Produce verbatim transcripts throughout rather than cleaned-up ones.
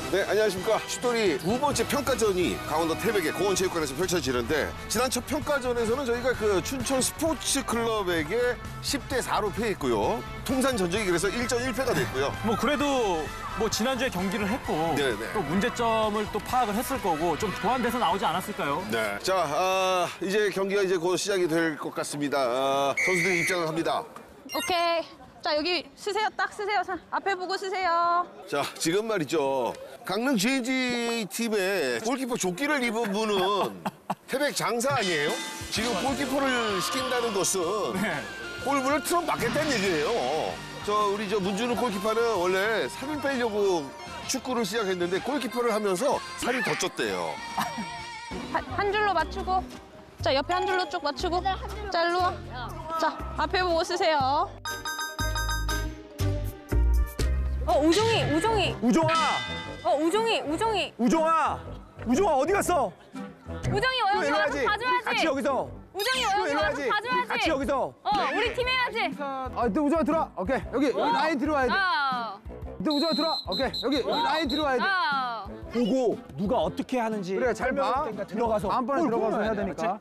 네, 안녕하십니까. 슛돌이 두 번째 평가전이 강원도 태백의 공원체육관에서 펼쳐지는데 지난 첫 평가전에서는 저희가 그 춘천 스포츠클럽에게 십 대 사로 패했고요. 통산 전적이 그래서 일 전 일 패가 됐고요. 뭐 그래도 뭐 지난주에 경기를 했고 네네. 또 문제점을 또 파악을 했을 거고 좀 보완돼서 나오지 않았을까요? 네. 자, 아, 이제 경기가 이제 곧 시작이 될 것 같습니다. 아, 선수들이 입장을 합니다. 오케이. 자, 여기 쓰세요. 딱 쓰세요. 자, 앞에 보고 쓰세요. 자, 지금 말이죠. 강릉 제이지 팀의 골키퍼 조끼를 입은 분은 태백 장사 아니에요? 지금 골키퍼를 시킨다는 것은 네. 골문을 틀어 막겠다는 얘기예요. 저 우리 저 문준우 골키퍼는 원래 살을 빼려고 축구를 시작했는데 골키퍼를 하면서 살이 더 쪘대요. 한, 한 줄로 맞추고. 자, 옆에 한 줄로 쭉 맞추고. 자, 일로 와. 자, 앞에 보고 쓰세요. 어, 우종이, 우종이. 우종아! 어, 우종이, 우종이. 우종아! 우종아 어디 갔어? 우종이 또 여기 일로 와서 와야지. 봐줘야지. 같이 여기서. 우종이 또 여기 일로 와서 와야지. 봐줘야지. 같이 여기서. 어, 우리 팀 해야지. 아, 또 우정아 들어와. 오케이. 여기, 여기 라인 들어와야 돼. 아, 또 우정아 들어와. 오케이. 여기, 여기 라인 들어와야 돼. 아. 보고 누가 어떻게 하는지. 그래, 잘 봐. 그러니까 들어가서. 다음번에 골 들어가서 뽑아야 해야 돼, 되니까.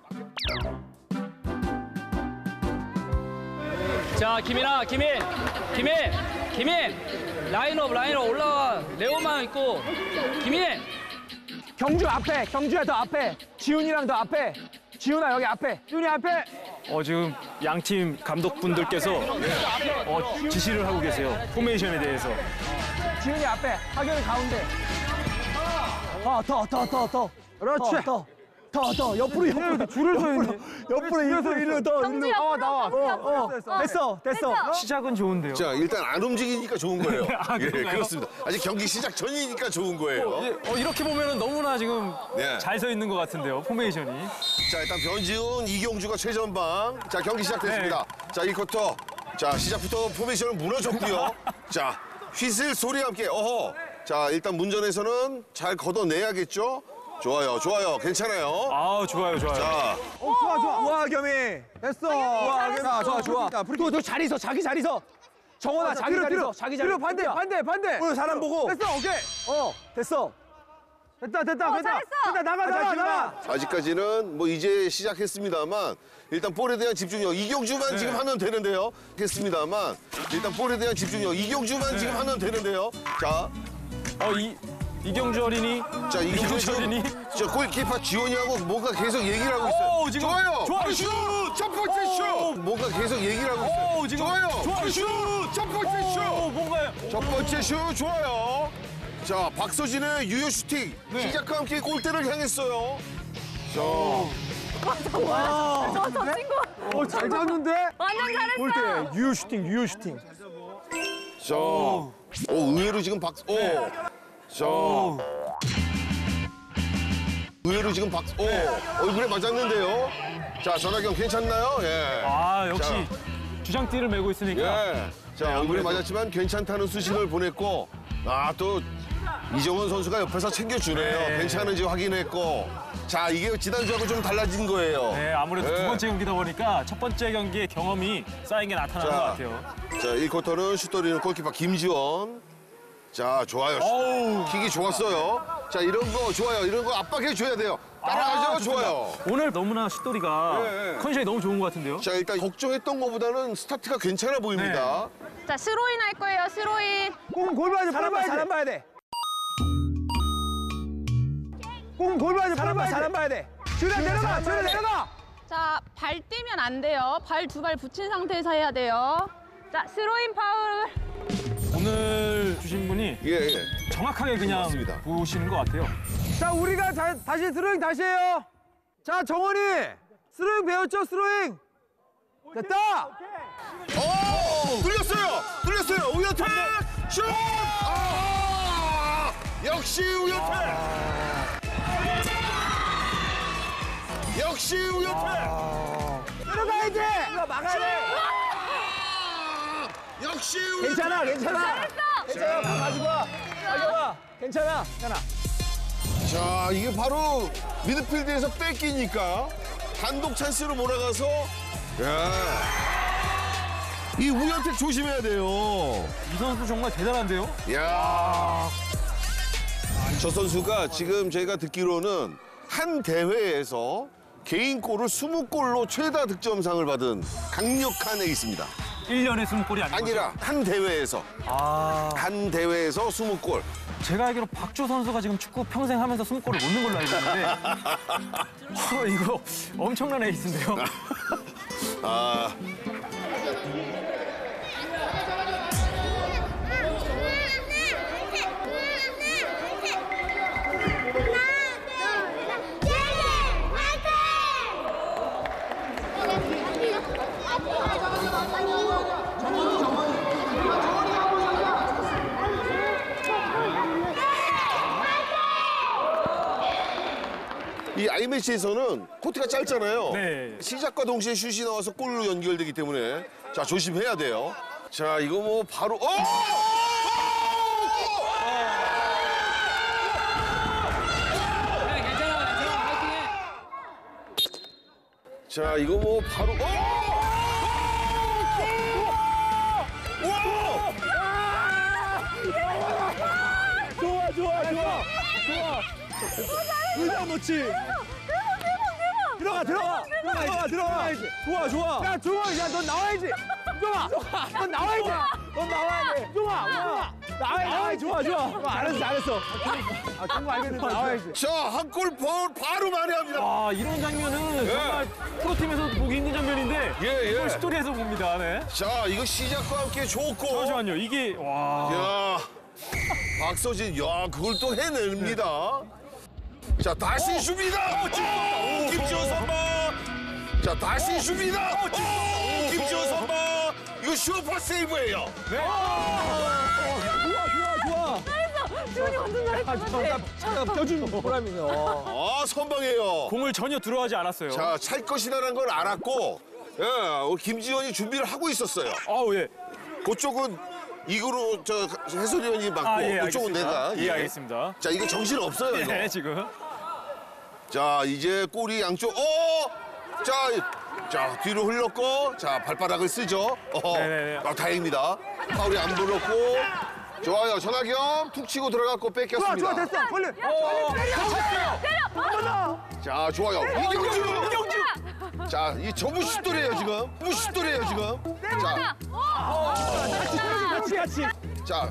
자, 김인아, 김인, 김인, 김인. 라인업, 라인업 올라와. 레오만 있고. 김인. 경주 앞에, 경주야 더 앞에. 지훈이랑 더 앞에. 지훈아 여기 앞에. 지훈이 앞에. 어 지금 양팀 감독분들께서 어, 지시를 하고 계세요. 포메이션에 대해서. 지훈이 앞에. 하경이 가운데. 더, 더, 더, 더, 더. 그렇지. 더, 더, 더, 더. 옆으로, 옆으로. 줄을 서 있네. 옆으로, 일로, 일로, 더. 경주 일로. 옆으로, 나와. 경주 어, 옆으로. 어. 됐어, 됐어. 시작은 좋은데요. 자, 일단 안 움직이니까 좋은 거예요. 아, 예, 그런가요? 그렇습니다. 아직 경기 시작 전이니까 좋은 거예요. 예, 어, 이렇게 보면은 너무나 지금 네. 잘 서 있는 것 같은데요. 포메이션이. 자, 일단 변지훈, 이경주가 최전방. 자, 경기 시작됐습니다. 자, 일 쿼터. 자, 시작부터 포메이션은 무너졌고요. 자, 휘슬 소리와 함께 어허. 자, 일단 문전에서는 잘 걷어내야겠죠? 좋아요, 좋아요. 괜찮아요. 아 좋아요, 좋아요. 자, 어, 좋아, 좋아. 우와, 겸이. 됐어. 우와, 자, 좋아, 좋아. 브리킥. 또, 너 자리 서, 자기 자리 서. 정원아, 자기 뒤로, 자리 뒤로. 서, 자기 자리. 뒤로, 반대, 반대, 반대. 오늘 사람 보고. 됐어, 오케이. 어, 됐어. 됐다, 됐다, 어, 됐다. 잘했어. 됐다, 나가, 가자, 나가, 지훈아. 나가. 아직까지는 뭐 이제 시작했습니다만 일단 볼에 대한 집중력 이경주만 지금 하면 되는데요. 했습니다만 일단 볼에 대한 집중력 이경주만 지금 하면 되는데요. 자, 어이 이경주 어린이. 자 이경주 이경주 어린이. 지금 저 골키퍼 지원이하고 뭔가 계속 얘기를 하고 있어요. 오, 지금 좋아요. 좋아요. 슛! 첫 번째 슛! 뭔가 계속 얘기를 하고 있어요. 오, 지금 좋아요. 좋아요. 슛! 첫 번째 슛! 오, 뭔가요? 첫 번째 슛 좋아요. 자, 박서진의 유효 슈팅 시작과 함께 골대를 향했어요. 자, 저, 저 친구. 어, 잘 잡는데? 완전 잘했어. 볼때 유효 슈팅, 유효 슈팅. 자, 오, 의외로 지금 박, 오, 자, 의외로 지금 박, 오, 얼굴에 맞았는데요. 자, 전화경 괜찮나요? 예. 아 역시 주장띠를 메고 있으니까. 예. 자, 얼굴에 맞았지만 괜찮다는 수신을 보냈고, 아, 또 이정훈 선수가 옆에서 챙겨주네요. 네. 괜찮은지 확인했고. 자, 이게 지난주하고 좀 달라진 거예요. 네, 아무래도 네. 두 번째 경기다 보니까 첫 번째 경기의 경험이 쌓인 게 나타나는 자. 것 같아요. 자, 일 쿼터는 슛돌리는 골키퍼 김지원. 자, 좋아요. 어우. 킥이 좋았어요. 자, 이런 거 좋아요. 이런 거 압박해줘야 돼요. 따라가죠, 아, 좋습니다. 좋아요. 오늘 너무나 슛돌이가 네. 컨디션이 너무 좋은 것 같은데요. 자, 일단 걱정했던 것보다는 스타트가 괜찮아 보입니다. 자, 스로인 할 거예요. 스로인. 공 골 봐야 돼, 골 사람 봐, 봐야 사람 돼. 봐야 돼. 공 골 봐야 돼, 사람 골 봐, 봐야 사람 돼. 봐야 돼. 지훈아, 내려가, 사람 지훈아, 봐야 돼. 내려가. 자, 발 떼면 안 돼요. 발 두 발 붙인 상태에서 해야 돼요. 자, 스로인 파울. 오늘 주신 분이 예, 예. 정확하게 그냥 맞습니다. 보시는 것 같아요. 자, 우리가 다, 다시 스로잉 다시 해요. 자, 정원이. 스로잉 배웠죠, 스로잉? 됐다. 오! 뚫렸어요! 뚫렸어요! 우연태! 슛! 아! 역시 우연태! 역시 우연태! 내려가야 돼. 이거 막아야 돼. 역시 우연태! 괜찮아, 괜찮아. 괜찮아, 가지고 와. 가져와. 괜찮아. 괜찮아. 자, 이게 바로 미드필드에서 뺏기니까 단독 찬스로 몰아가서 야. 이 우연택 조심해야 돼요. 이 선수 정말 대단한데요. 야. 저 선수가 지금 저희가 듣기로는 한 대회에서 개인 골을 스무 골로 최다 득점상을 받은 강력한 에이스입니다. 일 년에 스무 골이 아니고. 아니라 한 대회에서 아. 한 대회에서 스무 골. 제가 알기로 박주 선수가 지금 축구 평생 하면서 스무 골을 못 넣은 걸로 알고 있는데. 어, 이거 엄청난 에이스인데요. 아. 이 아이매치에서는 코트가 짧잖아요. 네. 시작과 동시에 슛이 나와서 골로 연결되기 때문에 자 조심해야 돼요. 자 이거 뭐 바로 어! 그래, 괜찮아, 괜찮아. 파이팅해. 자 이거 뭐 바로 어! 좋아, 좋아, 좋아. 좋아. 의자 놓지. 들어가, 들어가. 들어가, 들어가. 좋아, 좋아. 야, 종아, 야, 넌 나와야지. 종아, 넌 나와야지. 넌 나와야 돼. 종아, 종아. 나와야지. 나와야지. 좋아, 좋아. 잘했어, 잘했어. 아, 종아 알겠는데 나와야지. 자한 골 바로 만회합니다. 아, 이런 장면은 정말 프로팀에서도 보기 힘든 장면인데 예, 이걸 예. 스토리에서 봅니다. 네. 자 이거 시작과 함께 좋고. 잠시만요. 이게 와. 야 박서진 야 그걸 또 해냅니다. 자 다시 줍니다. 오, 김지호 선방. 자 다시 줍니다. 오, 김지호 선방. 이거 슈퍼 세이브예요. 네. 좋아, 좋아, 좋아. 지훈이 완전 잘했어. 아, 좋아. 나 껴주는 보람이네요. 아 선방이에요. 공을 전혀 들어가지 않았어요. 자 찰 것이라는 걸 알았고 예, 우리 김지원이 준비를 하고 있었어요. 아우 예. 그쪽은 이구로 저 해설위원이 맡고 아, 예, 그쪽은 알겠습니다. 내가. 예, 알겠습니다. 자 이게 정신 없어요 이거. 네, 지금. 자 이제 골이 양쪽 어! 자, 자 뒤로 흘렀고 자 발바닥을 쓰죠. 어, 네네네. 아, 다행입니다. 파울이 안 불렀고 좋아요. 전화겸 툭 치고 들어갔고 좋아, 뺏겼습니다. 좋아, 됐어. 걸려. 자 좋아요. 이경주. 이경주. 자 이 전부 슛돌이에요 지금. 전부 슛돌이에요 지금. 자, 같이, 같이. 자.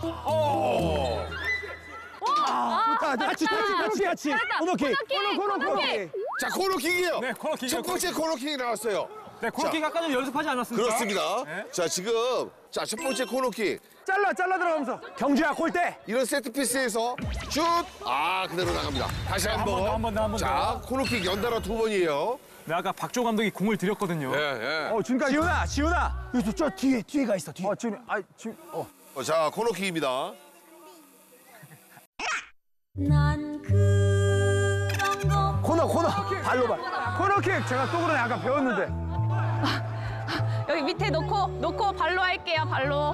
좋다. 같이, 같이, 같이, 같이. 코너킥. 코너킥, 코너킥. 자 코너킥이에요. 네, 코너킥이요, 첫 번째 코너킥이 나왔어요. 네, 코너킥 아까 전에 연습하지 않았습니까? 그렇습니다. 네. 자 지금 자 첫 번째 코너킥 잘라, 잘라 들어가면서. 경주야, 골대. 이런 세트 피스에서 슛! 아 그대로 나갑니다. 다시 한 한 번 번. 더, 한 번 더, 한 번 자 코너킥 연달아 두 번이에요. 네, 아까 박조 감독이 공을 들였거든요. 예. 어, 지금까지. 지훈아, 지훈아. 여기 저 뒤에, 뒤에 가 있어, 뒤에. 어, 지금, 아, 지금, 어. 어, 자 코너킥입니다. 난 그런 거. 코너, 코너. 발로 발. 코너킥 제가 또 그러네. 아까 배웠는데. 여기 밑에 놓고 놓고 발로 할게요. 발로.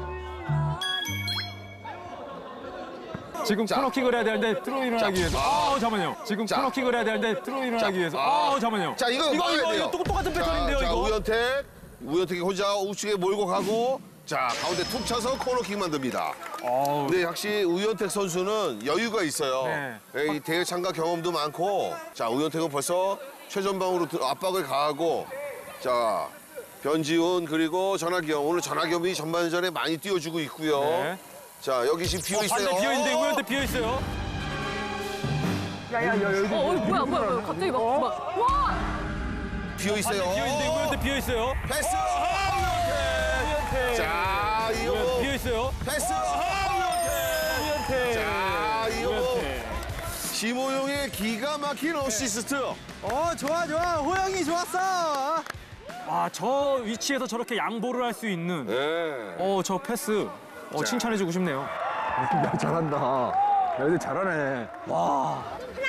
지금 자. 코너킥을 해야 되는데 트로이를 자. 하기 위해서. 아. 아, 잠깐만요. 지금 자. 코너킥을 해야 되는데 트로이를 하기 위해서. 아, 잠깐만요. 자 이거 이거 막아야 이거 돼요. 이거 똑- 똑같은 패턴인데요, 자, 자 이거. 우현택. 우현택이 혼자 우측에 몰고 가고 자 가운데 툭 쳐서 코너킥 만듭니다. 어우. 근데 확실히 우현택 선수는 여유가 있어요. 네. 예, 이 대회 참가 경험도 많고 자 우현택은 벌써 최전방으로 들- 압박을 가하고 자 변지훈 그리고 전학겸 오늘 전학겸이 전반전에 많이 띄워주고 있고요. 네. 자 여기 지금 비어 어, 있어요. 반대 비어 있는데 우현태 비어 있어요. 야, 야, 야, 여기. 어, 어이, 뭐야, 뭐야, 뭐야. 갑자기 막, 막. 와! 비어 있어요. 반대 비어 있는데 우현태 비어 있어요. 패스. 아, 우현택. 자 이거 우현태 비어 있어요. 패스. 아, 우현택. 우현태. 자 이거 우현태. 심호용의 기가 막힌 어시스트. 어, 좋아, 좋아. 호영이 좋았어. 아, 저 위치에서 저렇게 양보를 할 수 있는 네. 어, 저 패스. 어, 칭찬해주고 싶네요. 야, 잘한다. 야, 애들 잘하네. 와.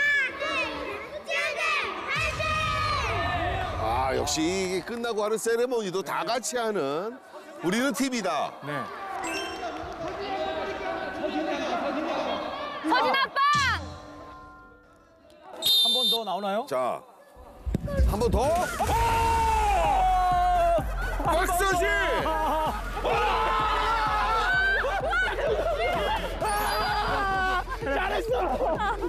아 역시 이게 끝나고 하는 세레모니도 다 같이 하는 우리는 팀이다. 네. 서진 아빠! 한 번 더 나오나요? 자, 한 번 더. 박서진! 잘했어,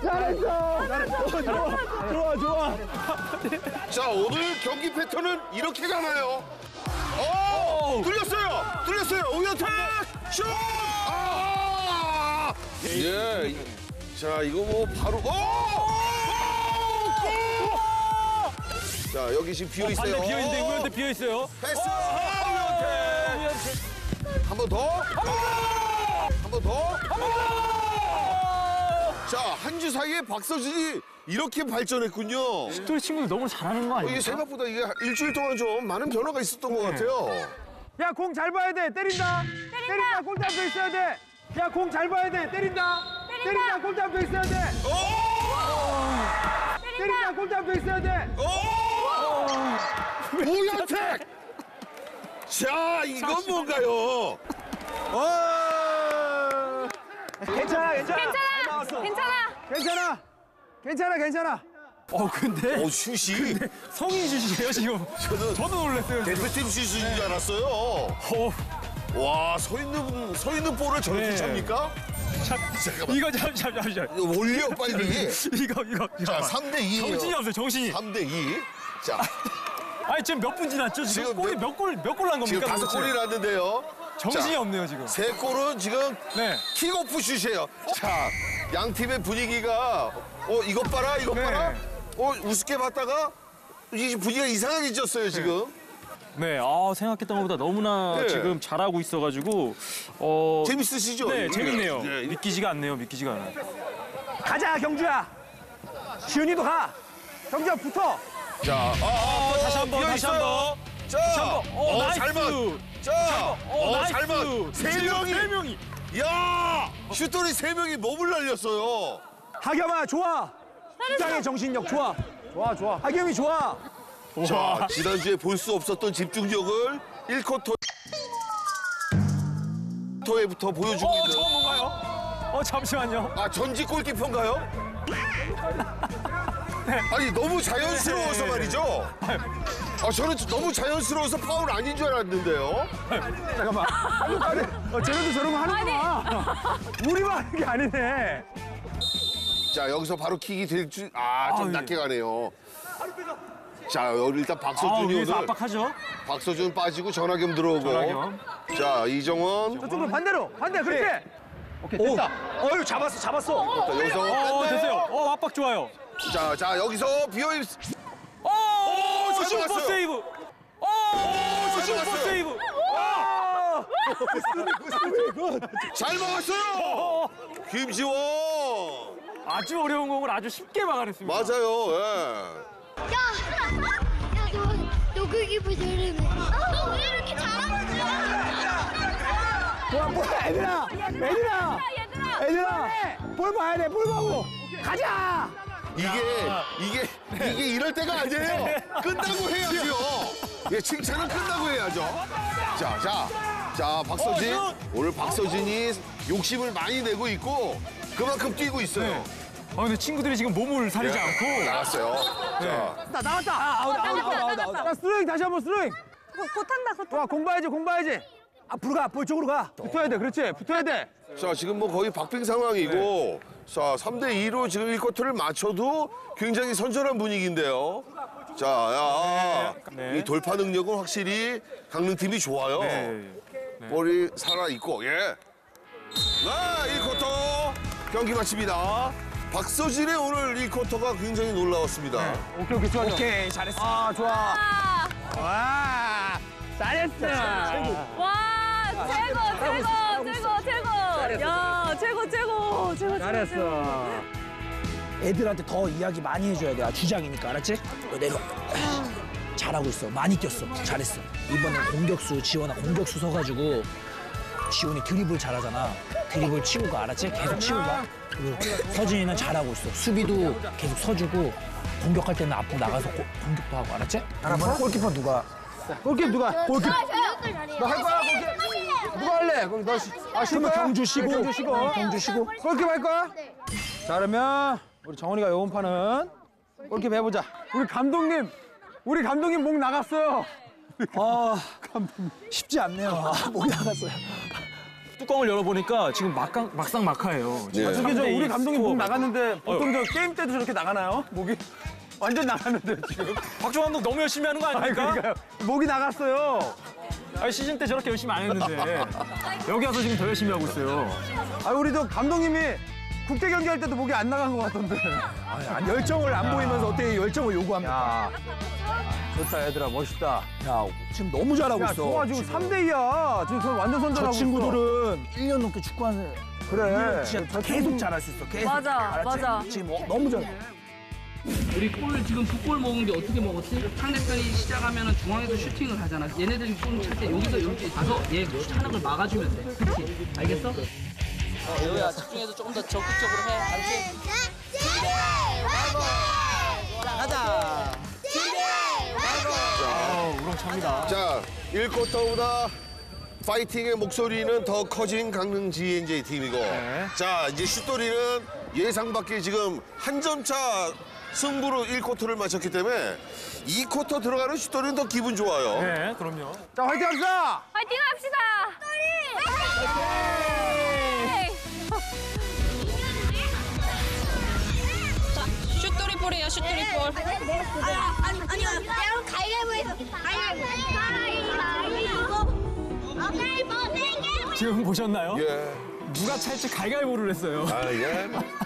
잘했어. 잘했어. 좋아, 좋아, 좋아. 자, 오늘 경기 패턴은 이렇게 가나요? 오! 뚫렸어요! 뚫렸어요! 오연택! 슛! 아! 예. 자, 이거 뭐 바로. 오! 오! 자, 여기 지금 비어 있어요. 반대 비어 있는데 우연대 비어 있어요. 패스! 오연택! 한 번 더! 한 번 더! 자, 한 주 사이에 박서진이 이렇게 발전했군요. 또 친구들 너무 잘하는 거 어, 아니에요? 이게 생각보다 이게 일주일 동안 좀 많은 변화가 있었던 것 같아요. 야, 공 잘 봐야 돼. 때린다. 때린다. 골대 앞에 있어야 돼. 야, 공 잘 봐야 돼. 때린다. 때린다. 골대 앞에 있어야 돼. 오! 때린다. 골대 앞에 있어야 돼. 오! 오연택! 자, 이건 뭔가요? 어! 괜찮아, 괜찮아. 괜찮아. 괜찮아. 괜찮아. 괜찮아, 괜찮아. 어 근데 어, 슛이 성인 슛이에요 지금. 저는 저도 놀랐어요. 지금. 대표팀 슛인 줄 알았어요. 어, 와, 서 있는, 서 있는 볼을 저렇게 네. 찹니까? 잠깐만. 이거 잠잠잠잠. 이거 올려, 빨리. 이거 이거. 자, 삼 대 이예요. 정신이 없어요 정신이. 삼 대 이. 자, 아니 지금 몇 분 지났죠? 지금, 지금 골이 몇- 몇 골 몇 골 난 겁니까? 지금 다섯 도대체? 골이 났는데요. 정신이 자, 없네요 지금. 세 골은 지금 네. 킥오프 슛이에요. 자, 양 팀의 분위기가 어 이것 봐라 이것 네. 봐라. 어 우습게 봤다가 이 분위기가 이상하게 졌어요 지금. 네, 아 생각했던 것보다 너무나 네. 지금 잘하고 있어가지고 어. 재밌으시죠? 네, 이게? 재밌네요. 네, 믿기지가 않네요, 믿기지가 않아요. 가자, 경주야. 지훈이도 가. 경주야, 붙어. 자, 아, 아, 다시 한 번, 비어 다시 한 있어요. 번. 자, 다시 한 번. 어, 나이스. 잘 봐. 자, 어, 나이스. 잘 봐. 세 지금 명이. 세 명이. 야, 슛돌이 세 명이 몸을 날렸어요. 하겸아, 좋아. 주장의 정신력, 좋아. 좋아, 좋아. 하겸이 좋아. 자, 지난주에 볼 수 없었던 집중력을 일 쿼터 토에부터 보여주고 어, 있는. 저건 뭔가요? 어, 잠시만요. 아, 전직 골키퍼인가요? 아니, 너무 자연스러워서 말이죠. 아, 저는 너무 자연스러워서 파울 아닌 줄 알았는데요. 잠깐만. 아니, 어, 쟤네도 저런 거 하는구나. 우리만 하는 게 아니네. 자, 여기서 바로 킥이 될 줄, 아, 좀 아, 예. 낮게 가네요. 자, 여기 일단 아, 박서준이 위에서 오늘 압박하죠? 박서준 빠지고 전화겸 들어오고. 전화겸. 자, 이정원. 저쪽으로 반대로. 반대, 그렇지. 오케이, 됐다. 어유 잡았어, 잡았어. 자, 여기서 어, 뺐네. 됐어요. 어, 압박 좋아요. 자, 자, 여기서 비어있. 오, 잘 슈퍼 막았어요. 세이브. 오, 잘 슈퍼 막았어요. 세이브. 잘 막았어요. 김지원. 아주 어려운 공을 아주 쉽게 막아냈습니다. 맞아요. 예. 야, 야, 너, 너 그 기분 잘하네. 너 왜 이렇게 잘하는 거야? 뭐야, 뭐야, 애들아. 애들아. 얘들아. 애들아. 볼 봐야 돼, 볼 보고. 가자. 이게 이게 이게 이럴 때가 아니에요. 끝나고 해야죠. 예, 칭찬은 끝나고 해야죠. 자, 자, 자, 박서진. 어, 오늘 박서진이 욕심을 많이 내고 있고 그만큼 뛰고 있어요. 아, 근데 친구들이 지금 몸을 사리지 예, 않고. 나갔어요. 자, 나 나왔다. 아, 아웃, 아웃, 아웃, 아웃, 아웃. 자, 스로잉 다시 한번 스로잉. 곧한다 곧. 좋아, 공 봐야지, 공 봐야지. 앞으로 가, 볼 쪽으로 가. 붙어야 돼, 그렇지. 붙어야 돼. 자, 지금 뭐 거의 박빙 상황이고, 자, 삼 대 이로 지금 일 쿼터를 맞춰도 굉장히 선전한 분위기인데요. 자, 야, 네. 이 돌파 능력은 확실히 강릉팀이 좋아요. 네. 볼이 살아있고, 예. 네, 일 쿼터 경기 마칩니다. 박서진의 오늘 일 쿼터가 굉장히 놀라웠습니다. 오케이, 오케이, 좋아, 좋아. 오케이, 잘했어. 아, 좋아. 아, 와, 잘했어. 와 최고 최고 최고 최고. 야 최고 최고 최고. 잘했어. 애들한테 더 이야기 많이 해줘야 돼. 아, 주장이니까, 알았지? 너 내려. 잘하고 있어. 많이 뛰었어. 잘했어. 이번엔 공격수, 지원아 공격수 서가지고 지원이 드리블 잘하잖아. 드리블 치고 가, 알았지? 계속 치고 가. 그리고 서진이는 잘하고 있어. 수비도 계속 서주고 공격할 때는 앞으로 나가서 고- 공격도 하고, 알았지? 알아봐. 골키퍼 누가? 골키퍼 누가? 골키퍼. 너 할 거야, 누가 할래? 거기 너, 시- 아, 쉴 그러면 거야? 경주 쉬고. 네, 경주 쉬고. 어, 경주 쉬고. 골키퍼 할 거야? 자, 그러면 우리 정원이가 요번 판은 골키퍼 해보자. 우리 감독님, 우리 감독님 목 나갔어요. 아, 쉽지 않네요. 아, 목이 나갔어요. 뚜껑을 열어보니까 지금 막강, 막상 막하예요. 네. 저기 저 우리 감독님 목 나갔는데 보통 어. 저 게임 때도 저렇게 나가나요? 목이 완전 나갔는데 지금. 박주호 감독 너무 열심히 하는 거 아니 아닙니까? 그러니까요. 목이 나갔어요. 아니, 시즌 때 저렇게 열심히 안 했는데 여기 와서 지금 더 열심히 하고 있어요. 아 우리 저 감독님이 국대 경기할 때도 목이 안 나간 것 같던데. 아니, 열정을 안 보이면서 어떻게 열정을 요구합니까? 야 좋다 얘들아 멋있다. 야, 지금 너무 잘하고 야 있어. 좋아 지금 삼 대 이야. 지금 선 완전 저 선전하고 친구들은 일 년 넘게 축구하는 있어. 그래. 진짜 저 계속 친구- 잘할 수 있어. 계속. 맞아, 알았지? 맞아. 지금 어, 너무 잘해. 우리 골 지금 두 골 먹은 게 어떻게 먹었지? 상대편이 시작하면 중앙에서 슈팅을 하잖아. 얘네들이 골 찰 때 여기서 이렇게 가서 얘 슈팅하는 걸 막아주면 돼. 그렇지? 알겠어? 어, 여우야 집중해서 조금 더 적극적으로 해. 알지? 자, 일 쿼터보다 파이팅의 목소리는 더 커진 강릉 지엔제이 팀이고 자, 이제 슛돌이는 예상 밖의 지금 한 점 차 승부로 일 쿼터를 마쳤기 때문에 이 쿼터 들어가는 슛돌이는 더 기분 좋아요. 네, 그럼요. 자 화이팅 합시다. 파이팅 합시다. 자, 슛돌이 볼이에요, 슛돌이 볼. 아니 아니 내가 가위바위보에서 가위바위보 가위바위보 가위바위보 지금 보셨나요? 예. 누가 찰지 갈갈보를 했어요. 아, 예.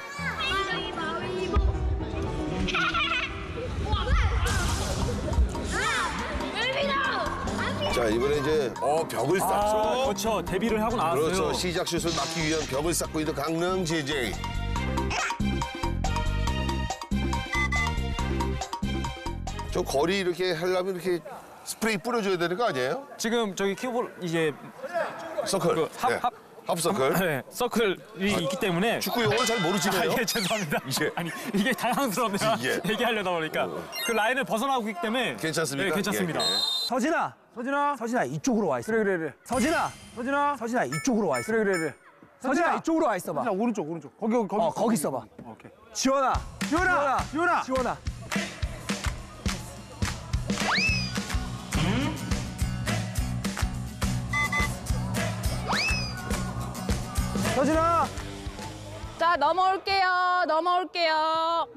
자, 이번에 이제 어 벽을 아, 쌓죠. 그렇죠. 데뷔를 하고 나왔어요. 그렇죠. 시작 슛을 막기 위한 벽을 쌓고 있는 강릉 지엔제이. 저 거리 이렇게 하려면 이렇게 스프레이 뿌려줘야 되는 거 아니에요? 지금 저기 키볼 이제 서클. 그 합, 네. 합, 합서클. 네, 서클이 있기 때문에 축구 용어를 잘 모르시네요. 아, 예, 죄송합니다. 예. 아니, 이게 당황스럽네요. 예. 얘기하려다 보니까. 그 라인을 벗어나고 있기 때문에. 괜찮습니까? 네, 괜찮습니다. 예, 예. 서진아, 서진아. 서진아 이쪽으로 와 있어. 그래 그래 그래. 서진아, 서진아. 서진아 이쪽으로 와 있어. 그래 그래 그래. 서진아 이쪽으로 와 있어봐. 자 오른쪽 오른쪽. 거기 거기. 어, 거기 있어봐. 오케이. 지원아, 지원아. 지원아. 지원아. 서진아. 자, 넘어올게요, 넘어올게요.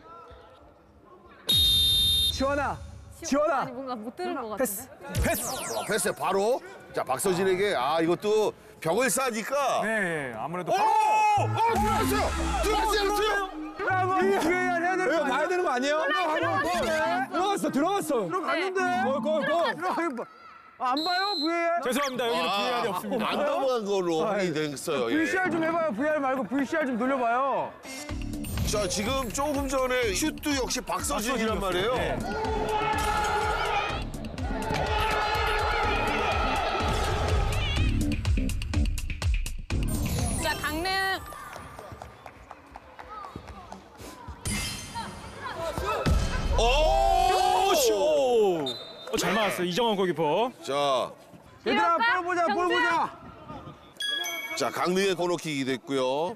지원아, 지원아. 아니 뭔가 못 들은 것 같은데. 패스, 패스. 어, 패스 바로. 자, 박서진에게 아 이것도 벽을 쌓으니까. 네, 아무래도. 오! 어, 들어갔어요. 들어갔어요. 들어갔어요. 브이아르 해야 되는 거 봐야 되는 거 아니에요? 들어갔어, 들어갔어. 들어갔는데. 골, 골, 골. 들어가긴 봐. 아, 안 봐요 브이아르? 죄송합니다. 여기는 브이알이 없습니다. 안 넘어간 걸로 확인이 됐어요. 예. 브이씨알 좀 해봐요. 브이아르 말고 브이씨알 좀 돌려봐요. 자, 지금 조금 전에 슛도 역시 박서진이란 말이에요. 네. 자, 강릉. 오! 슛! 오! 어, 잘 맞았어요. 이정원 골키퍼. 자, 얘들아 볼 보자 볼 보자. 자, 강릉의 코너킥이 됐고요.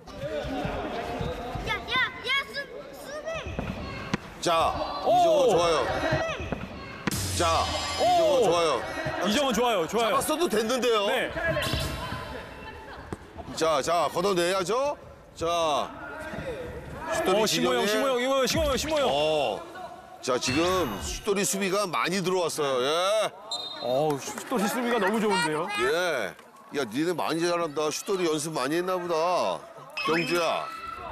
야야야 수비 자, 오! 이정원 좋아요. 자, 이정원 좋아요. 이정원 좋아요. 좋아요. 잡았어도 됐는데요. 네. 자, 자, 걷어내야죠. 자, 슛돌이 어, 신모영, 진영에- 신모영, 이거 신모영, 신모영. 어. 자, 지금 슛돌이 수비가 많이 들어왔어요. 예. 어우, 슛돌이 수비가 너무 좋은데요. 예. 야, 니네 많이 잘한다. 슛돌이 연습 많이 했나 보다. 경주야.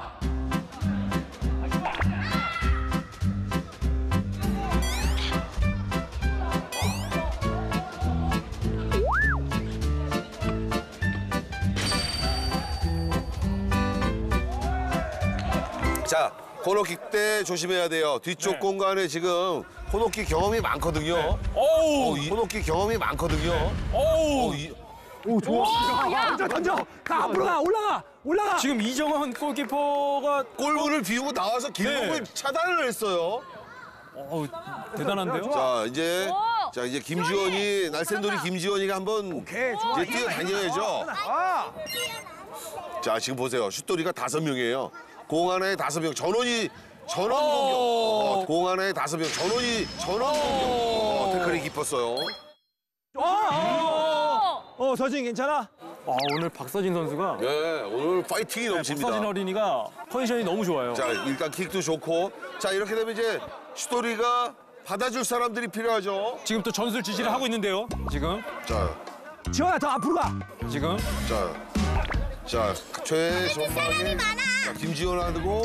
자, 코너킥 때 조심해야 돼요. 뒤쪽 네. 공간에 지금 코너킥 경험이 많거든요. 어우, 어, 이- 코너킥 경험이 많거든요. 어우. 어, 이- 오 좋아. 던져, 던져. 가 앞으로 가, 올라가, 올라가. 지금 이정원 골키퍼가 골문을 비우고 나와서 김동을 네. 차단을 했어요. 어우, 대단한데요? 자, 이제 오! 자, 이제 김지원이 날쌘돌이 김지원이가 한번 오케이, 좋아. 이제 뛰어다녀야죠. 아. 자, 지금 보세요. 슛돌이가 다섯 명이에요. 공 하나에 다섯 명. 전원이 전원 어. 공격. 어, 공 하나에 다섯 명. 전원이 전원 공격. 어, 태클이 깊었어요. 어, 어, 어, 서진 괜찮아? 아, 오늘 박서진 선수가 예, 오늘 파이팅이 넘칩니다. 박서진 어린이가 컨디션이 너무 좋아요. 자, 일단 킥도 좋고. 자, 이렇게 되면 이제 슈토리가 받아줄 사람들이 필요하죠. 지금 또 전술 지시를 하고 있는데요. 지금 자, 지원아 더 앞으로 가. 지금 자, 자, 최전방에 자, 김지원하고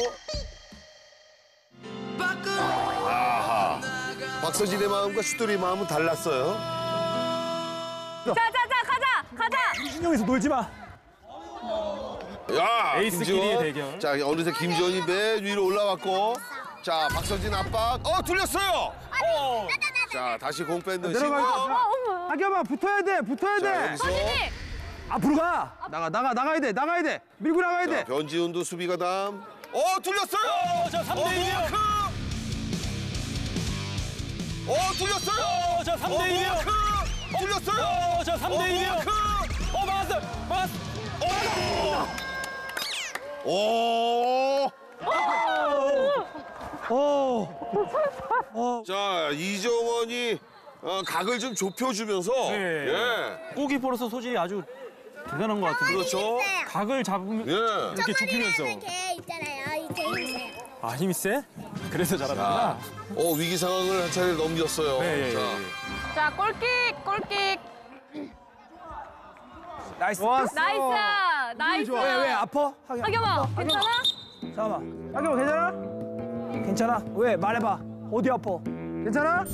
아하. 박서진의 마음과 슈토리의 마음은 달랐어요. 자자자 가자 가자. 신경에서 놀지 마. 야, 에이스끼리의 김지원. 대결. 자, 어느새 김지원이 맨 위로 올라왔고. 자, 박서진 압박. 어, 뚫렸어요. 어. 자, 다시 공 뺏는 내려가. 신고. 하겸아 붙어야 돼. 붙어야 자, 돼. 여기서 앞으로 가. 나가 나가 나가야 돼. 나가야 돼. 밀고 나가야 자, 돼. 변지훈도 수비가 다음. 어, 뚫렸어요. 자, 삼 대 일이요. 어, 뚫렸어요. 어, 자, 삼 대 일이요. 어, 뚫렸어요. 어, 자, 삼 대 일이요. 어, 막았어. 막았어. 오. 오. 자, 이정원이 어, 각을 좀 좁혀주면서 네. 예, 골키퍼로서 소질이 아주 대단한 것 같은데. 그렇죠. 각을 잡으면 예. 이렇게 좁히면서. 개 있잖아요. 이개 힘세요. 아, 힘이 세? 그래서 잘하는구나. 어, 위기 상황을 한 차례 넘겼어요. 네, 자, 예, 예. 자, 골킥, 골킥. 나이스. 좋았어. 나이스 나이스. 왜 왜 아파? 하겸. 하겸아 괜찮아? 잠깐만. 하겸아 괜찮아? 괜찮아? 왜 말해봐. 어디 아파? 괜찮아?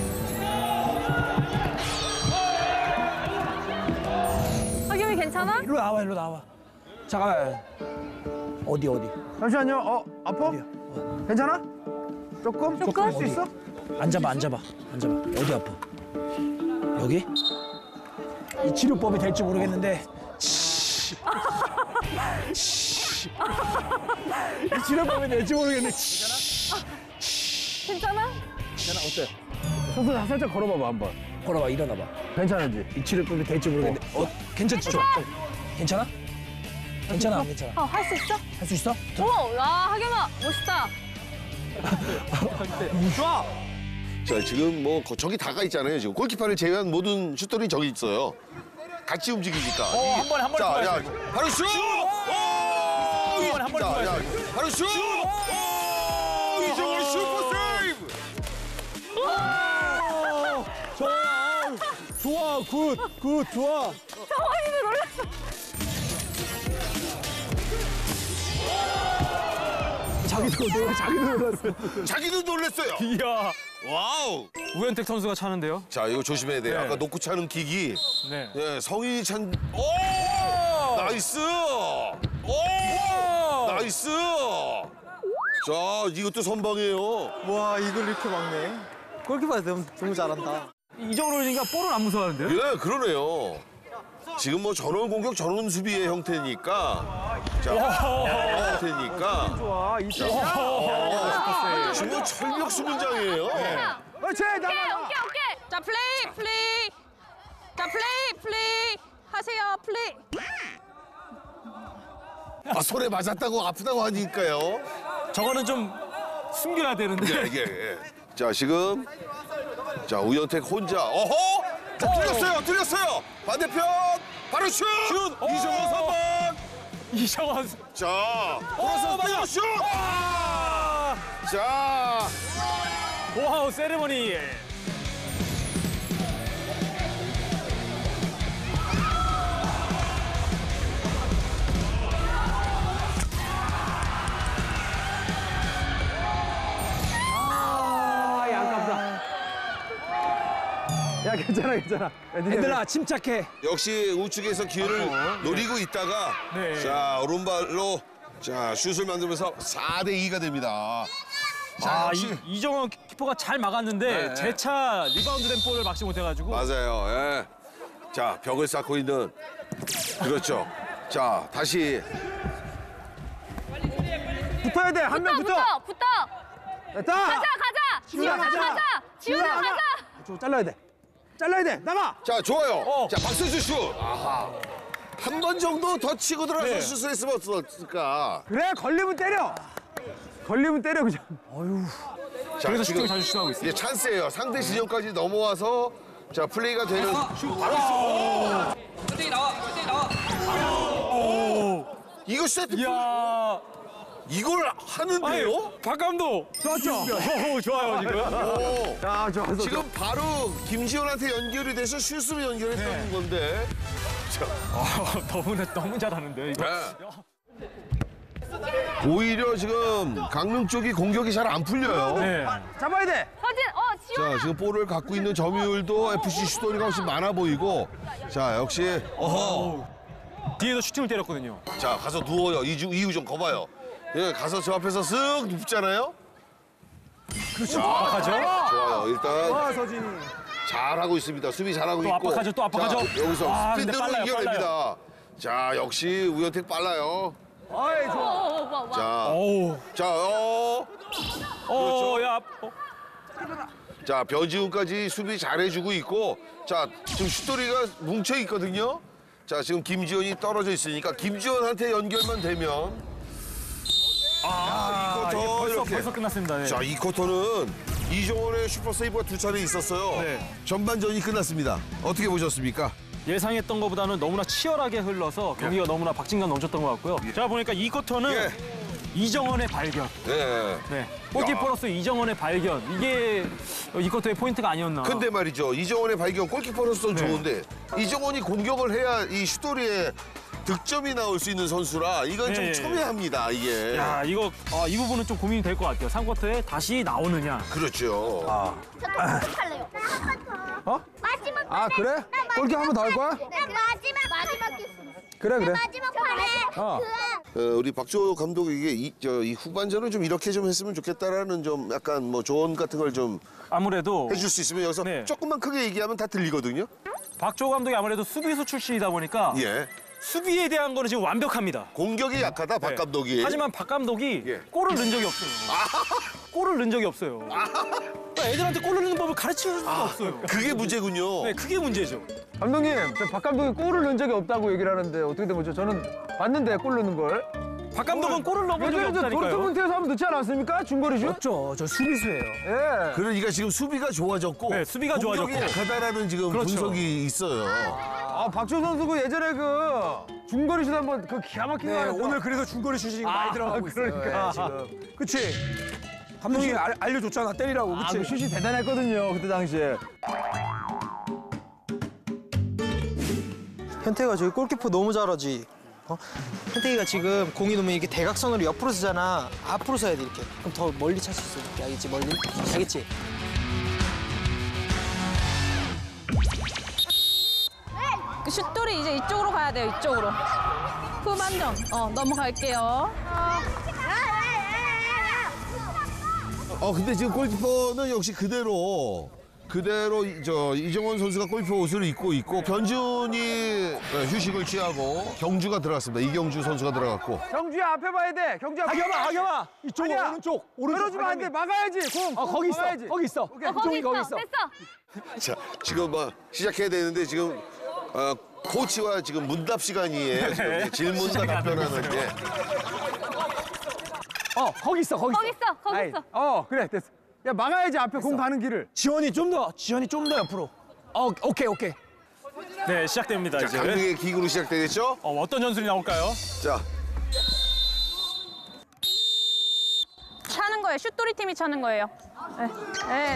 하겸이 괜찮아? 일로 나와 일로 나와. 잠깐만. 어디 어디? 잠시만요. 어 아파? 어디야? 괜찮아? 조금? 조금? 할수 어디? 있어? 앉아봐 앉아봐 앉아봐. 어디 아파? 여기? 이 치료법이 될지 모르겠는데. 치. 치. 이 치료법이 될지 모르겠는데. 치. 괜찮아? 괜찮아 어때? 손 살짝 걸어봐봐 한번. 걸어봐 일어나봐. 괜찮은지? 이 치료법이 될지 모르겠는데. 어, 괜찮지 좀. 괜찮아? 괜찮아 안 괜찮아? 어 할 수 있어? 할 수 있어? 오, 야 하겸아 멋있다. 좋아. 자, 지금 뭐 거- 저기 다가 있잖아요. 지금 골키퍼를 제외한 모든 슈터들이 저기 있어요. 같이 움직이니까. 어, 한 번에, 한 번에 자, 야, 들어가야지. 바로 슛! 오! 한 번에, 한 번에 자, 야, 들어가야지. 바로 슛! 오! 이정원 슈퍼 세이브! 좋아. 좋아. 굿. 굿. 좋아. 정원이는 놀랐어. 자기도 놀 자기도 놀랐어. 자기도 놀랐어요. 이야. 와우. 우현택 선수가 차는데요. 자, 이거 조심해야 돼요. 네. 아까 놓고 차는 기기. 네. 예, 성인이 찬. 오! 나이스! 오! 나이스! 자, 이것도 선방이에요. 와 이걸 이렇게 막네. 골키퍼 너무 너무 잘한다. 이정으로 보니까 볼은 안 무서워하는데요? 예, 그러네요. 지금 뭐 전원 공격, 전원 수비의 형태니까. 자, 형태니까. 좋아. 이 점. 어, 지금 뭐 철벽 수문장이에요. 그렇지. 오케이 나가. 오케이 오케이. 자, 플레이, 플레이. 자, 플레이, 플레이. 하세요, 플레이. 아, 손에 맞았다고 아프다고 하니까요. 저거는 좀 숨겨야 되는데. 예, 예, 예. 자, 지금. 자, 우현택 혼자. 어허! 자, 뚫렸어요, 뚫렸어요. 반대편. 바로 슛! 슛! 이정원 선방. 이정원. 자, 돌아서 바로 슛! 자, 와우, 세레머니. 아, 야, 아깝다. 야, 괜찮아, 괜찮아. 얘들아 침착해. 역시 우측에서 기회를 노리고 있다가 네. 자, 오른발로 자, 슛을 만들면서 사 대 이가 됩니다. 자, 아, 역시 이, 이정원 키퍼가 잘 막았는데 네. 재차 리바운드 된 볼을 막지 못해가지고. 맞아요. 예. 자, 벽을 쌓고 있는 그렇죠. 자, 다시 붙어야 돼. 한 명 붙어 붙어. 붙어 붙어. 됐다. 가자 가자. 지훈아 가자. 가자. 지훈아 지훈아, 가자. 저 잘라야 돼. 잘라야 돼. 나가. 자, 좋아요. 어. 자, 박선수 슛. 아하. 한 번 정도 더 치고 들어가서 네. 슛을 했으면 어떨까. 그래, 걸리면 때려. 걸리면 때려 그냥. 자, 그래서 지금 슈팅을 자주 시도하고 있어요. 이제 찬스예요. 상대 지점까지 넘어와서 자, 플레이가 되는 바로 슛. 나와 나와 이거 세트 이야. 이걸 하는데요? 박 감독. 좋았죠? 오, 좋아요, 지금. 오. 야, 좋았어. 지금 바로 김지현한테 연결이 돼서 슛으로 연결했다는 건데. 아, 너무, 너무 잘하는데요, 이거. 네. 오히려 지금 강릉 쪽이 공격이 잘 안 풀려요. 네. 잡아야 돼. 서진, 어, 지원아. 자, 지금 볼을 갖고 있는 점유율도 에프씨 슈토리가 훨씬 많아 보이고. 자, 역시 어허. 뒤에서 슈팅을 때렸거든요. 자, 가서 누워요. 이주 이유 좀 거봐요. 예, 가서 저 앞에서 쓱 눕잖아요. 그렇죠. 압박하죠. 좋아요. 일단 와, 서진이. 잘하고 있습니다. 수비 잘하고 또 있고. 압박하죠, 또 압박하죠. 자, 여기서 아, 근데 스피드로 빨라요, 이겨냅니다. 자, 역시 우현택 빨라요. 아이, 좋아. 어, 어, 봐, 봐. 자, 어우. 자, 어. 어, 야. 어. 자, 변지훈까지 수비 잘해주고 있고. 자, 지금 슈토리가 뭉쳐 있거든요. 자, 지금 김지현이 떨어져 있으니까 김지현한테 연결만 되면. 아, 이 이게 쿼터 벌써, 이렇게. 벌써 끝났습니다. 네. 자, 이 쿼터는 이종원의 슈퍼 세이브가 두 차례 있었어요. 네. 전반전이 끝났습니다. 어떻게 보셨습니까? 예상했던 것보다는 너무나 치열하게 흘러서 경기가 너무나 박진감 넘쳤던 것 같고요. 제가 보니까 이 쿼터는 예. 이정원의 발견. 네. 네. 골키퍼로서 이정원의 발견. 이게 이 쿼터의 포인트가 아니었나. 근데 말이죠. 이정원의 발견 골키퍼로서는 네. 좋은데 이정원이 공격을 해야 이 슈토리에 득점이 나올 수 있는 선수라 이건 네, 좀 예, 예. 첨예합니다. 이게. 야, 이거 아, 이 부분은 좀 고민이 될 것 같아요. 삼 쿼터에 다시 나오느냐. 그렇죠. 저도 할래요. 어? 마지막 아, 판에- 그래? 나 골키 한 번 더 할 거야? 네, 마지막 마지막 기스. 그래, 그래. 마지막 판에 어. 그 어, 우리 박주호 감독이 이게 이, 저, 이 후반전을 좀 이렇게 좀 했으면 좋겠다라는 좀 약간 뭐 조언 같은 걸 좀 아무래도 해줄 수 있으면 여기서 네. 조금만 크게 얘기하면 다 들리거든요. 박주호 감독이 아무래도 수비수 출신이다 보니까 예. 수비에 대한 거는 지금 완벽합니다. 공격이 약하다 박 네. 감독이. 하지만 박 감독이 예. 골을 넣은 적이 없어요. 골을 넣은 적이 없어요. 그러니까 애들한테 골을 넣는 법을 가르치는 수가 없어요. 그게 문제군요. 네, 그게 문제죠. 감독님, 저박 감독이 골을 넣은 적이 없다고 얘기를 하는데 어떻게 된 거죠? 저는 봤는데 골 넣는 걸. 박 감독은 골을 넣은 적이 예전에 저 없다니까요. 도르트문트에서 한번 넣지 않았습니까? 중거리 슛? 없죠. 저 수비수예요. 예. 그러니까 지금 수비가 좋아졌고 네, 수비가 공격이 좋아졌고. 약하다라는 지금 그렇죠. 분석이 있어요. 아, 박주호 선수 그 예전에 그 중거리 슛 한번 그 기가 막히게 네, 하는 오늘 그래서 중거리 슛이 지금 많이 들어가고 있어요. 그러니까. 예, 지금. 그치? 감독이 알, 알려줬잖아, 때리라고. 아, 그치? 그 슛이 대단했거든요, 그때 당시에. 현태가 저기 골키퍼 너무 잘하지. 어? 현태기가 지금 공이 놓으면 이렇게 대각선으로 옆으로 쓰잖아. 앞으로 서야 돼, 이렇게. 그럼 더 멀리 찰 수 있어. 이렇게 알겠지, 멀리? 알겠지? 그 슛돌이 이제 이쪽으로 가야 돼요, 이쪽으로. 후반전. 어, 넘어갈게요. 어 근데 지금 골키퍼는 역시 그대로 그대로 이- 저 이정원 선수가 골키퍼 옷을 입고 있고 변준이 네, 휴식을 취하고 경주가 들어갔습니다. 이경주 선수가 들어갔고. 경주야, 앞에 봐야 돼. 경주야. 하겸아, 하겸아! 이쪽, 아니야. 오른쪽, 오른쪽. 떨어지면 안 돼. 막아야지, 공. 어, 거기 있어, 막아야지. 거기 있어. 오케이. 어, 거기 이쪽이 거기 있어. 있어. 됐어. 자 지금 막 시작해야 되는데 지금 어, 코치와 지금 문답 시간이에요. 지금 질문과 답변하는 게. 어, 거기 있어, 거기 있어. 거기 있어. 거기 아이, 있어. 어, 그래, 됐어. 야, 막아야지, 앞에 공 가는 길을. 지원이 좀 더, 지원이 좀 더 옆으로. 어, 오케이, 오케이. 네, 시작됩니다, 자 이제. 강릉의 기구로 시작되겠죠? 어, 어떤 전술이 나올까요? 자 차는 거예요. 슛돌이 팀이 차는 거예요. 네. 네.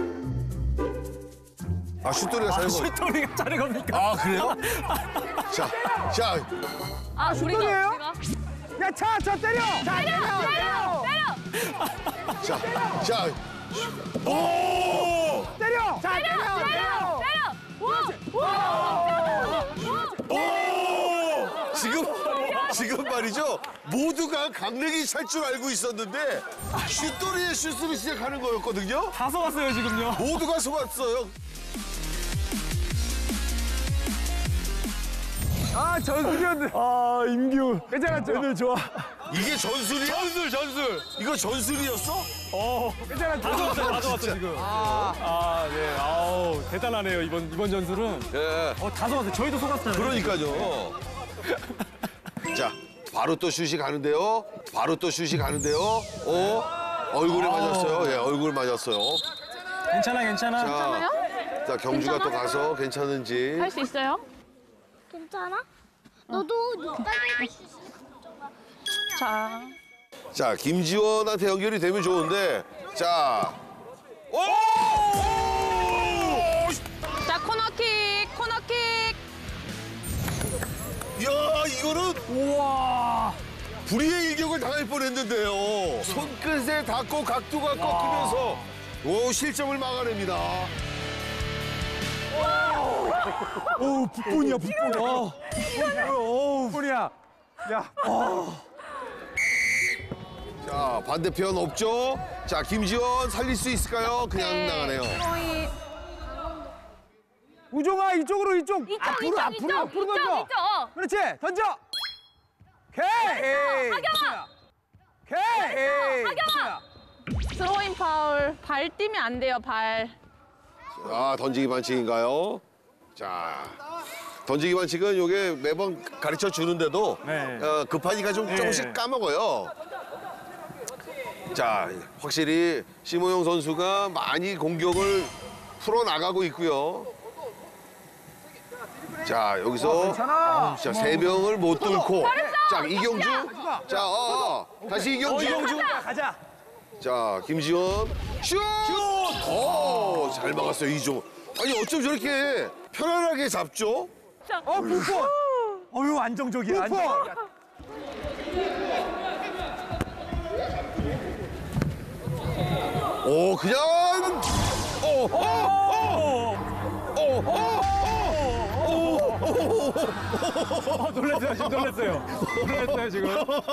아, 슛돌이가 사는 거. 슛돌이가 짜는 겁니까? 아 그래요? 자, 자, 아, 우리가, 슛돌이에요? 우리가. 야, 차, 차 때려! 자, 때려! 때려! 자, 자. 때려! 때려! 자, 때려! 때려! 때려! 때려! 와! 와! 지금 지금 말이죠. 모두가 강릉이 찰 줄 알고 있었는데 슛돌이의 슛으로 시작하는 거였거든요. 다 속았어요, 지금요. 모두가 속았어요. 아, 전술이었는데. 아, 임규. 괜찮았죠? 오늘 좋아. 이게 전술이야? 전술, 전술. 이거 전술이었어? 어, 괜찮았죠? 다 속았어요, 다 속았어, 지금. 아, 네. 아우, 대단하네요, 이번, 이번 전술은. 예. 어, 다 속았어요. 저희도 속았잖아요. 그러니까요. 자, 바로 또 슛이 가는데요. 바로 또 슛이 가는데요. 어? 얼굴에 맞았어요. 예, 얼굴 맞았어요. 괜찮아, 괜찮아. 자, 자 경주가 또 가서 괜찮은지. 할 수 있어요? 괜찮아? 너도 눈깔 수 있어. 자. 자, 김지원한테 연결이 되면 좋은데. 자. 오! 자, 코너킥, 코너킥. 야, 이거는 우와. 불의의 일격을 당할 뻔했는데요. 손끝에 닿고 각도가 꺾이면서 오, 실점을 막아냅니다. 오, 북본이야, 북본. 어. 오, 북본이야. 야. 자, 반대편 없죠? 자, 김지원 살릴 수 있을까요? 그냥 나가네요. 스로잉. 우종아, 이쪽으로, 이쪽. 이쪽, 앞으로, 이쪽, 앞으로, 이쪽, 앞으로 이쪽, 던져. 이쪽. 어. 그렇지, 던져. 오케이. 하경아. 오케이. 하경아. 스로잉 파울. 발 뛰면 안 돼요, 발. 자, 던지기 반칙인가요? 자, 던지기 반칙은 요게 매번 가르쳐 주는데도 네. 어, 급하니까 좀 네. 조금씩 까먹어요. 자, 확실히 심호영 선수가 많이 공격을 풀어나가고 있고요. 자, 여기서 괜찮아. 자, 세 명을 못 뚫고. 자, 이경주. 자, 어, 어. 다시 이경주. 이경주. 가자. 자, 김지원. 슛! 오, 잘 막았어요, 이종. 아니, 어쩜 저렇게 편안하게 잡죠? 어, 북본. 어유 안정적이야, 안정적이야. 오, 그냥. 오, 오, 오, 오, 오, 어, 놀랐어요, 지금 놀랐어요. 놀랐어요, 지금.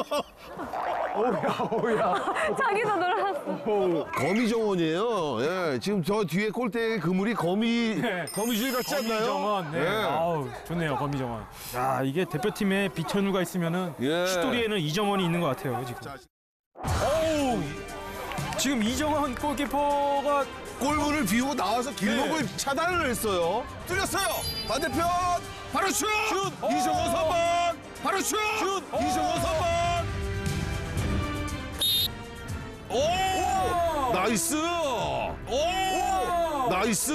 오야, 오야. 자기도 놀랐어. 거미정원이에요. 예, 지금 저 뒤에 골대의 그물이 거미, 네. 거미줄 같지 않나요? 거미정원. 네. 예. 아우, 좋네요, 거미정원. 야, 이게 대표팀에 비천우가 있으면은 예. 슈토리에는 이정원이 있는 것 같아요, 지금. 어우, 지금 이정원 골키퍼가 골문을 비우고 나와서 길목을 네. 차단을 했어요. 뚫렸어요. 반대편. 바로 슛! 슛! 이정원 선방! 바로 슛! 슛! 이정원 선방! 오! 나이스! 오! 나이스!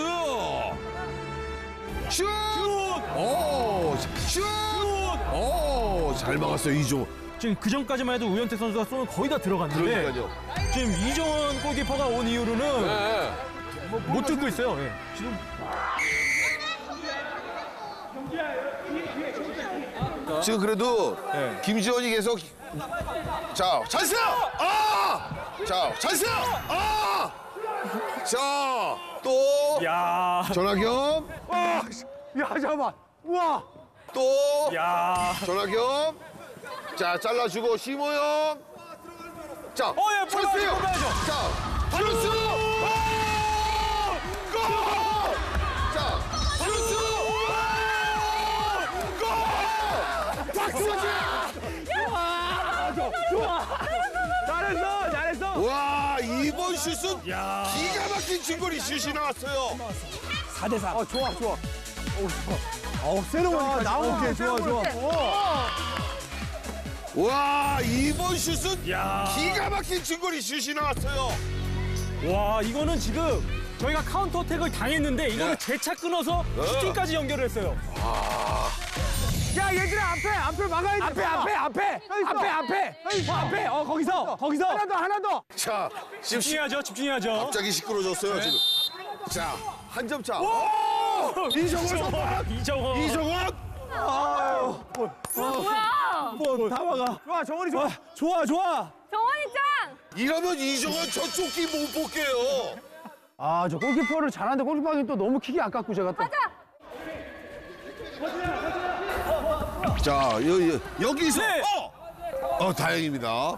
슛! 오! 슛! 오! 잘 막았어요, 이종원. 지금 그 전까지만 해도 우현태 선수가 쏘면 거의 다 들어갔는데 그러니까요. 지금 이정원 골키퍼가 온 이후로는 네. 못 듣고 있어요. 예. 지금 지금 그래도 네. 김지원이 계속 자 찬스 아! 자 찬스 아! 자또 야, 전화겸 와, 야, 잠깐만. 우와. 또 야. 전화겸 자 잘라주고 심호영 자 어, 예, 볼 봐야죠, 찬스요 볼 봐야죠. 자 바루스 골! 자 바루스 골! 박수 좋아. 잘했어, 잘했어. 와 이번 슛은 야. 기가 막힌 중거리 슛이 나왔어요. 사 대 삼. 어, 좋아, 좋아. 오, 좋아. 어, 세레모니까지. 나오게, 좋아, 좋아. 와 이번 슛은 야. 기가 막힌 중거리 슛이 나왔어요. 와, 이거는 지금 저희가 카운터 어택을 당했는데 이거를 네. 재차 끊어서 네. 슈팅까지 연결을 했어요. 야, 얘들아, 앞에, 앞에 막아야지. 앞에, 앞에, 앞에. 앞에, 앞에. 어, 앞에. 어, 거기서, 거기서. 하나 더, 하나 더. 자 지금 시- 집중해야죠, 집중해야죠. 갑자기 시끄러졌어요 지금. 자 한 점 차. 이정원 선수. 이정원. 이정원. 뭐야? 다 막아. 좋아, 정원이 좋아. 좋아, 좋아. 정원이 짱. 이러면 이정원 저쪽 끼못 볼게요. 아, 저 골키퍼를 잘하는데 골키퍼하기 또 너무 킥이 아깝고 제가 또. 가자. 자 여, 여, 여기서 네. 어! 어 다행입니다.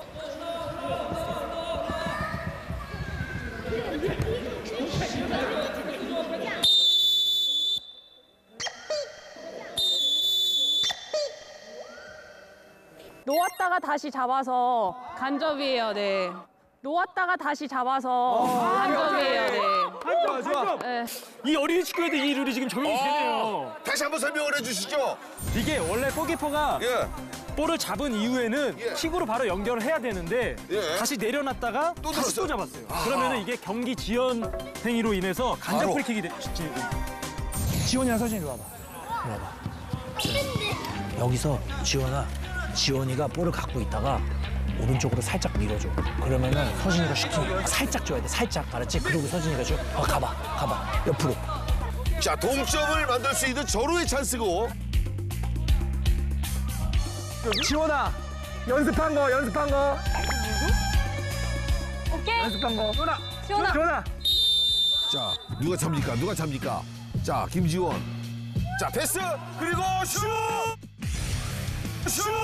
놓았다가 다시 잡아서 간접이에요, 네. 놓았다가 다시 잡아서 간접이에요, 네. 좋아, 좋아. 네. 이 어린이 축구에도 이 룰이 지금 적용이 되네요. 다시 한번 설명을 해주시죠. 이게 원래 골키퍼가 예. 볼을 잡은 이후에는 예. 킥으로 바로 연결을 해야 되는데 예. 다시 내려놨다가 또 다시 또 들었어요. 잡았어요. 그러면은 이게 경기 지연 행위로 인해서 간접 바로. 프리킥이 되, 지- 지원이랑 서진이 이리 와봐. 이리 와봐. 여기서 지원아 지원이가 볼을 갖고 있다가 오른쪽으로 살짝 밀어줘. 그러면은 서진이가 슈팅 살짝 줘야 돼. 살짝. 알았지? 그리고 서진이가 줘. 어, 가봐. 가봐. 옆으로. 자, 동점을 만들 수 있는 절호의 찬스고. 지원아, 연습한 거, 연습한 거. 오케이. 연습한 거. 지원아, 지원아. 지원아. 자, 누가 잡니까? 누가 잡니까? 자, 김지원. 자, 패스! 그리고 슛! 슛!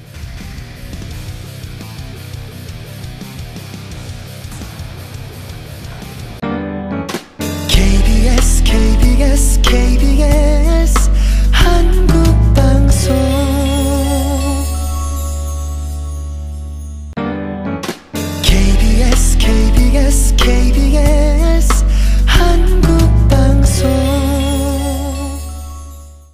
케이비에스 케이비에스 케이비에스 한국방송 케이비에스 케이비에스 케이비에스